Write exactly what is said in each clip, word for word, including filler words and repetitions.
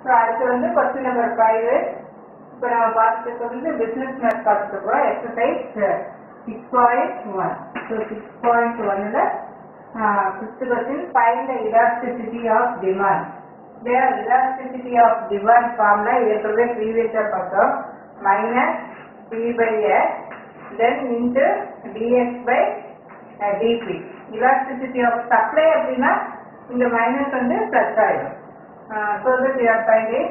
So அடுத்து வந்து question number five. இப்போ நம்ம பார்த்துட்டு வந்து பிஸ்னஸ் மேத் பார்த்துருக்கோம். Exercise six point one. So six point ஒன்ல fifth question find the elasticity of demand. இல்லையா, எலாஸ்டிசிட்டி ஆஃப் டிமாண்ட் ஃபார்ம்ல ஏற்கனவே ப்ரீவியஸாக பார்த்தோம். Minus B by X then into dx by dp. Elasticity of supply அப்படின்னா இந்த minus வந்து பிளஸ் ஆயிடும். So that you are finding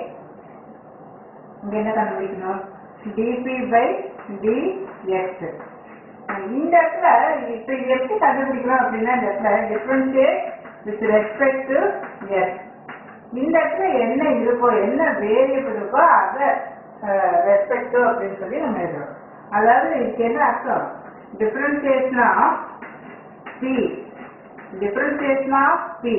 இங்கே என்ன கண்டுபிடிக்கணும், டிபி பை டிஎக்ஸ். இந்த இடத்துல இப்போ இது எப்படி கண்டுபிடிக்கணும் அப்படின்னா இந்த இடத்துல differentiate with respect to X. இந்த இடத்துல என்ன இருக்கோ என்ன வேரியபிள் இருக்கோ அதை ரெஸ்பெக்ட் டு அப்படின்னு சொல்லி நம்ம எழுதுறோம். அதாவது இதுக்கு என்ன அர்த்தம், differentiation of P differentiation of P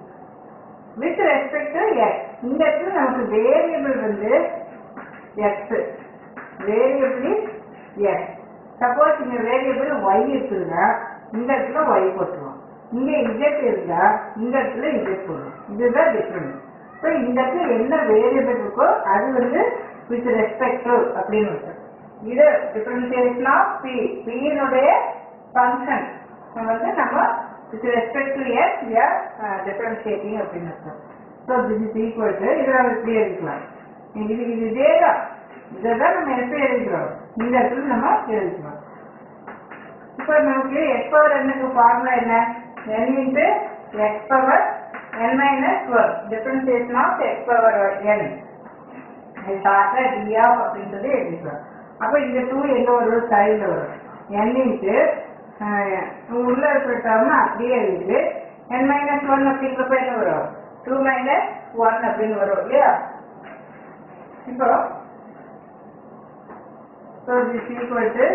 with respect to X. இந்த இடத்துல நமக்கு வேரியபிள் வந்து எக்ஸ், வேரியபிள் எக்ஸ். சப்போஸ் இங்க வேரியபிள் ஒய் இருக்குதுன்னா இந்த இடத்துல ஒய் போட்டுருவோம், இங்க இஜெட் இருந்தா இந்த இடத்துல இஜெட் போடுவோம். இதுதான் டிஃபரன்ஸ். ஸோ இந்த இடத்துல என்ன வேரியபிள் இருக்கோ அது வந்து வித் ரெஸ்பெக்ட் டு அப்படின்னு இருக்கும். இது டிஃபரன்ஷியேஷன் ஆஃப் பி, பியினுடைய ஃபங்க்ஷன் வந்து நம்ம with respect to x we are uh, differentiating அப்படின்னு அர்த்தம். So this is equal to இதை நம்ம இப்படி எழுதிக்கலாம். இது இது இதே தான், இதை தான் நம்ம எப்படி எழுதிக்கிறோம், இந்த இடத்துல நம்ம எழுதிக்கலாம். இப்போ நமக்கு எக்ஸ் பவர் என்னக்கு ஃபார்முலா என்ன, n into X power n minus one differentiation of X power n ஷார்ட்டாக டி ஆஃப் அப்படின்னு சொல்லி எழுதிக்கலாம். அப்போ இந்த டூ எங்கே வரும், சைடில் வரும். n இன்ட்டு உள்ள இருக்கிறோம்னா அப்படியே இருக்கு n மைனஸ் ஒன் அப்படிங்கிறப்ப என்ன வரும், டூ மைனஸ் ஒன் அப்படின்னு வரும் இல்லையா. இப்போ ஸோ திஸ் ஈக்குவல் டு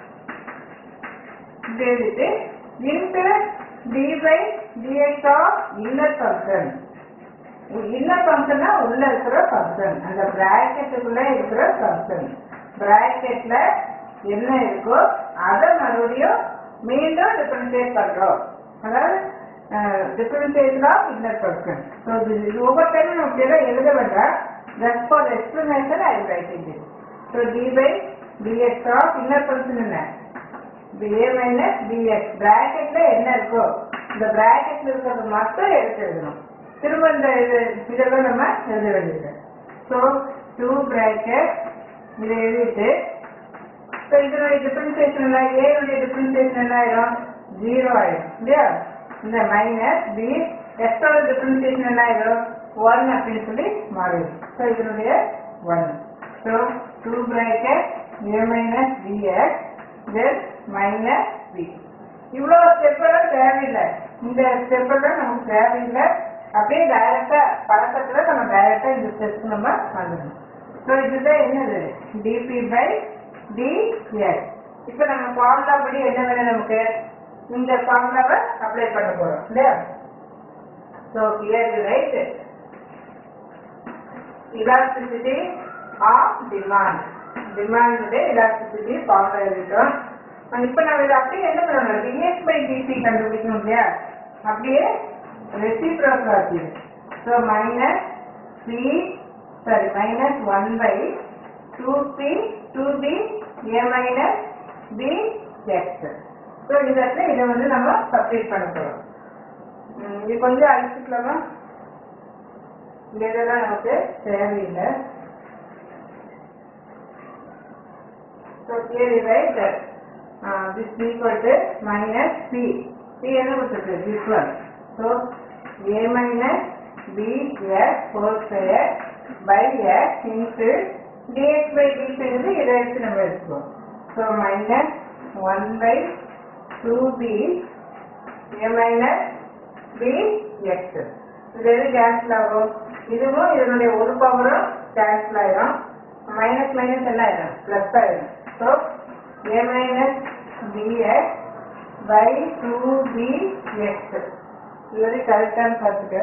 எழுதிட்டு into d by dx of inner function. Inner ஃபங்க்ஷன்னா உள்ள இருக்கிற ஃபங்க்ஷன், அந்த பிராக்கெட்டுக்குள்ள இருக்கிற ஃபங்க்ஷன். பிராக்கெட்ல என்ன இருக்கோ அதை மறுபடியும் மீண்டும் டிஃபரன்ஷியேட் பண்றோம். அதாவது differentiation of inner function. So இது ஒவ்வொரு டைமும் நம்ம எல்லாம் எழுத வேண்டாம், just for explanation I am writing this. So d by dx of inner function என்ன, ஏ மைனஸ் டிஎக்ஸ். பிராக்கெட்ல என்ன இருக்கோ இந்த பிராக்கெட்ல இருக்கிறது மட்டும் எடுத்து எழுதணும். திரும்ப இந்த இது இதெல்லாம் நம்ம எழுத வேண்டியது. ஸோ டூ பிராக்கெட் இதை எழுதிட்டு ஸோ இதனுடைய டிஃபரன்ஷியேஷன் என்ன, ஏனுடைய டிஃபரன்ஷியேஷன் என்ன ஆயிடும், ஜீரோ ஆயிடும் இல்லையா. இந்த மைனஸ் பி எக்ஸோட டிஃபரன்ஷியேஷன் என்ன ஆயிடும், ஒன் அப்படின்னு சொல்லி மாறிடும். ஸோ இதனுடைய one. So two bracket a minus bx then minus b. இவ்வளோ ஸ்டெப்பெல்லாம் தேவையில்லை, இந்த ஸ்டெப்பெல்லாம் நமக்கு தேவையில்லை. அப்படியே டைரக்டா பழக்கத்தில் நம்ம டைரக்டா இந்த ஸ்டெப்ஸ் நம்ம வந்துடணும். ஸோ இதுதான் என்னது, டிபி பை டிஎக்ஸ். இப்போ நம்ம ஃபார்முலா படி என்ன வேணும், நமக்கு இந்த ஃபார்முலாவை அப்ளை பண்ண போறோம் இல்லையா. So clear right, elasticity of demand, டிமாண்டுடைய எலாஸ்டிசிட்டி ஃபார்முலா எழுதிட்டோம். இப்போ நம்ம இதை அப்படியே என்ன பண்ணணும், டிஎக்ஸ் பை டிபி கண்டுபிடிக்கணும் இல்லையா. அப்படியே ரெசிப்ரோக்கல் ஆக்கிடு. So minus c sorry minus one by two b two b a minus b x. So இந்த இடத்துல இதை வந்து நம்ம சப்ஸ்டிட்யூட் பண்ண போகிறோம். இது கொஞ்சம் அழிச்சுக்கலாமா, இந்த இதெல்லாம் நமக்கு தேவையில்லை. So clearly right, this equal to minus c, c என்ன கொடுத்துருக்கு this one. So a minus b x whole square by x into dx by dt வந்து இதை எடுத்து நம்ம எடுத்துக்கோம். So minus one by two b a minus b x. இது எது cancel ஆகும், இதுவும் இதனுடைய ஒரு பவரும் கேன்சல் ஆயிடும். மைனஸ் மைனஸ் என்ன ஆயிடும், பிளஸ் ஆயிடும். So a minus b x by two b x. இது வந்து கரெக்டானு பார்த்துக்க.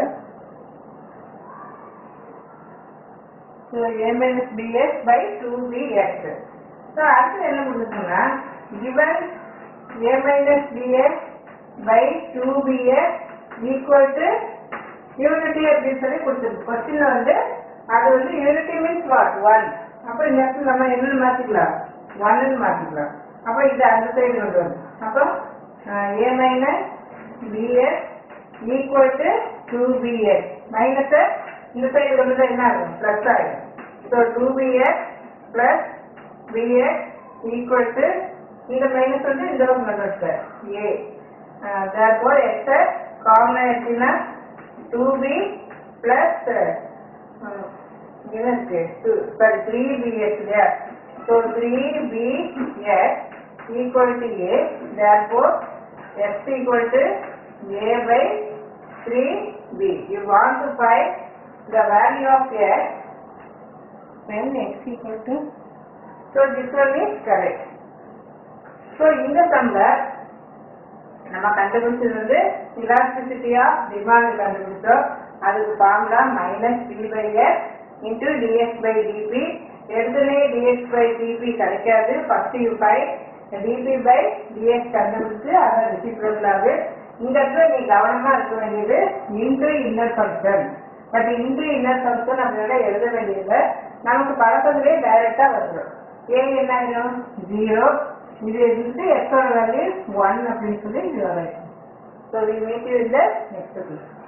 So a minus bx by two bx. So அடுத்து என்ன கொடுத்துருக்கோம்னா given a minus bx by two bx equal to unity அப்படின்னு சொல்லி கொடுத்துருக்கு. கொஸ்டின்ல வந்து அது வந்து யூனிட்டி மீன்ஸ் வாட் ஒன். அப்போ இந்த இடத்துல நம்ம என்னன்னு மாற்றிக்கலாம், ஒன்னு மாற்றிக்கலாம். அப்போ இது அந்த சைடு கொண்டு வரும். அப்போ a minus bx equal to two bx மைனஸை இந்த சைடு கொண்டு தான் என்ன ஆகும், ப்ளஸ் ஆகிடும். So two bx plus bx equal to இந்த மைனஸ் வந்து இந்த பக்கம் minus a. therefore x common ஆயிடுச்சுன்னா டூ பி பிளஸ் இருக்கு சாரி த்ரீ பிஎக்ஸ் இல்லையா. So three bx equal to a. therefore x equal to a by three b. You want to find the value of x when x equal to. So this one is correct. So இந்த சம்ல நம்ம கண்டுபிடிச்சது வந்து elasticity of demand கண்டுபிடிச்சோம். அதுக்கு formula minus B by x into dx by dp. எடுத்துனே dx by dp கிடைக்காது. First you find dp by dx கண்டுபிடிச்சு அதை ரெசிப்ரோக்கல் ஆகுது. இந்த இடத்துல நீ கவனமா இருக்க வேண்டியது into inner function. But into inner function அப்படின்னா எழுத வேண்டியது நமக்கு பழக்கத்திலே டைரக்டா வந்துடும். ஏ என்ன ஆயிடும், ஜீரோ. இது இருந்து எக்ஸோட வேல்யூ ஒன் அப்படின்னு சொல்லி இது வரைக்கும். So we meet you in the next class.